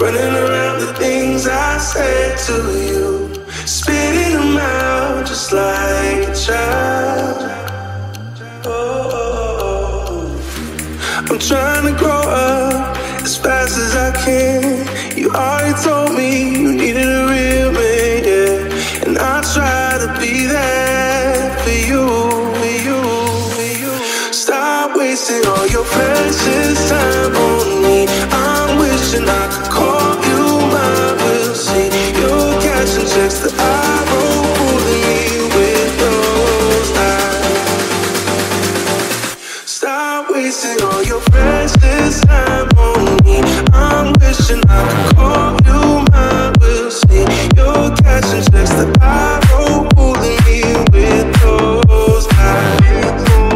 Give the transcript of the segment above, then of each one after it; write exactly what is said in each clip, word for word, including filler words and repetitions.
Running around the things I said to you, spitting them out just like a child. Oh, oh, oh. I'm trying to grow up as fast as I can. You already told me you needed a real man, yeah. And I try to be there for you, for you, for you. Stop wasting all your precious time on me. I'm wishing I could call you mine. We'll see. You're cashing checks that I wrote, fooling me with those eyes. Stop wasting all your precious time on me. I'm wishing I could call you mine. We'll see. You're cashing checks that I wrote, fooling me with those eyes.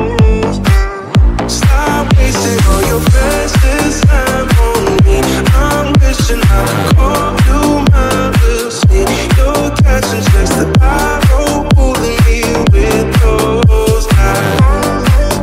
Stop wasting all your precious time on me. I'm wishing I could call you mine. We'll see. You're cashing checks that I wrote, fooling me with those eyes.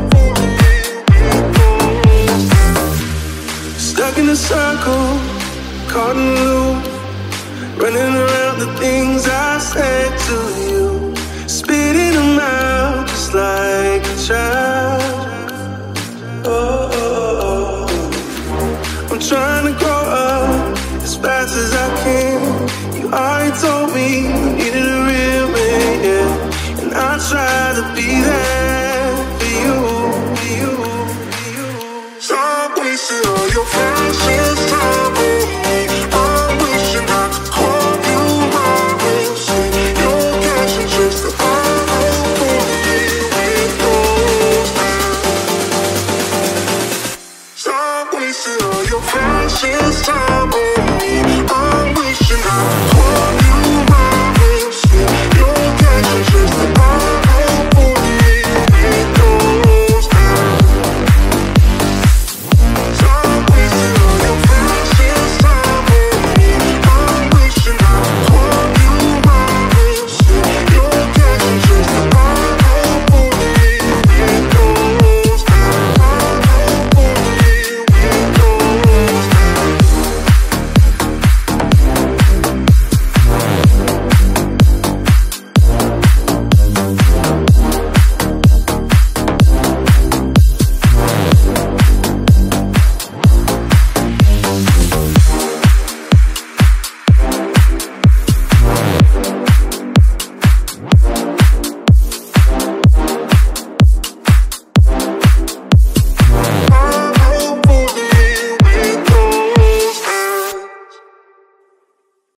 Stuck in a circle, caught in a loop, running around the things I said to you, spitting them out just like a child. Oh, oh, oh. I'm trying to grow up as fast as I can. You already told me you needed a real man, yeah. And I try to be there for you, for you, for you. Stop wasting all your precious time on me. I'm wishing I could call you mine. We'll see. You're cashing checks that I wrote, fooling me with those eyes. Stop wasting all your precious time.